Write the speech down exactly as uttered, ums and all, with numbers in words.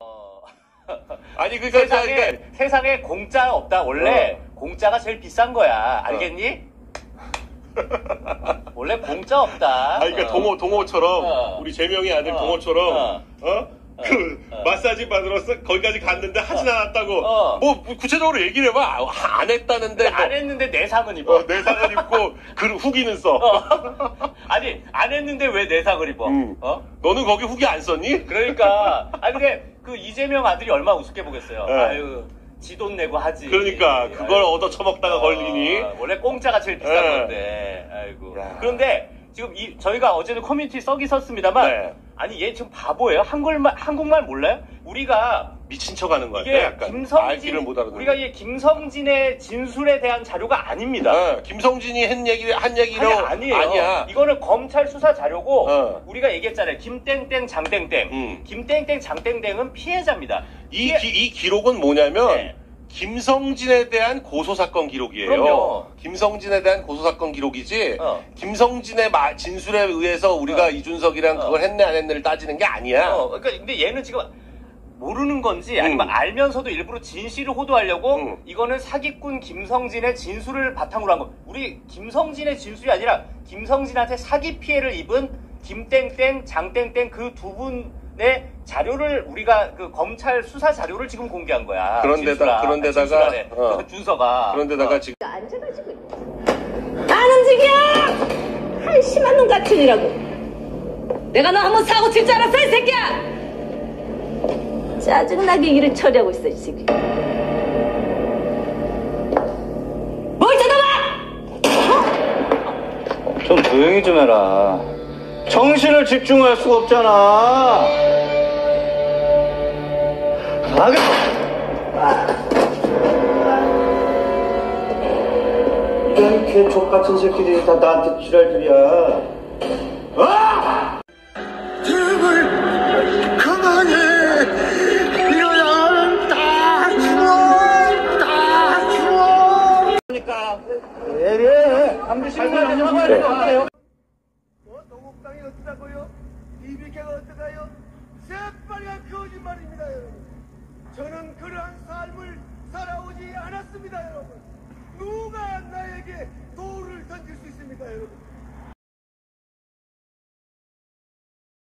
어... 아니 그러니까 세상에, 그러니까... 세상에 공짜 없다. 원래 어. 공짜가 제일 비싼 거야. 알겠니? 어. 원래 공짜 없다. 아 그러니까 어. 동호 동호처럼 어. 우리 재명이 아들 어. 동호처럼 어? 어? 그 어. 마사지 받으러 거기까지 갔는데 하진 않았다고 어. 뭐 구체적으로 얘기를 해봐. 안 했다는데 뭐. 안 했는데 내상은 입어. 어, 내상은 입고 그 후기는 써. 어. 아니 안 했는데 왜 내상을 입어? 음. 어? 너는 거기 후기 안 썼니? 그러니까 아 근데 그 이재명 아들이 얼마나 우습게 보겠어요. 네. 아유 지 돈 내고 하지. 그러니까 그걸 아유. 얻어 처먹다가 어, 걸리니. 원래 공짜가 제일 비싼 네. 건데. 아이고. 야. 그런데 지금 이 저희가 어제도 커뮤니티 썩이 썼습니다만 네. 아니 얘 지금 바보예요? 한국말 한국말 몰라요? 우리가 미친 척하는 거야. 이게 약간 김성진 못 우리가 이 김성진의 진술에 대한 자료가 아닙니다. 네. 김성진이 한 얘기 한 얘기로 아니, 아니에요. 아니야. 이거는 검찰 수사 자료고 어. 우리가 얘기했잖아요. 김땡땡 장땡땡. 음. 김땡땡 장땡땡은 피해자입니다. 이, 피해... 기, 이 기록은 뭐냐면. 네. 김성진에 대한 고소사건 기록이에요. 그럼요. 김성진에 대한 고소사건 기록이지 어. 김성진의 마, 진술에 의해서 우리가 어. 이준석이랑 어. 그걸 했네 안 했네를 따지는 게 아니야. 어, 그러니까 근데 얘는 지금 모르는 건지 아니면 음. 알면서도 일부러 진실을 호도하려고 음. 이거는 사기꾼 김성진의 진술을 바탕으로 한 거. 우리 김성진의 진술이 아니라 김성진한테 사기 피해를 입은 김땡땡, 장땡땡 그 두 분의 자료를 우리가 그 검찰 수사 자료를 지금 공개한 거야. 그런데다 그런데다가 어. 그 준서가 그런데다가 어. 지금 앉아가지고 안 움직여! 한심한 놈 같으니라고. 내가 너 한번 사고 칠 줄 알았어 이 새끼야! 짜증나게 일을 처리하고 있어 이 새끼. 뭘 쳐다봐! 좀 조용히 좀 해라. 정신을 집중할 수가 없잖아. 가게. 이런 개족 같은 새끼들이 다 나한테 지랄들이야. 아! 제발 그만해. 이거야 다 죽어, 다 죽어. 그러니까 예예. 한두씩 좀 하세요. 노국당이 어떠다고요? 이비케가 어떠다요? 새빨간 거짓말입니다, 여러분. 저는 그러한 삶을 살아오지 않았습니다, 여러분. 누가 나에게 돌을 던질 수 있습니까, 여러분?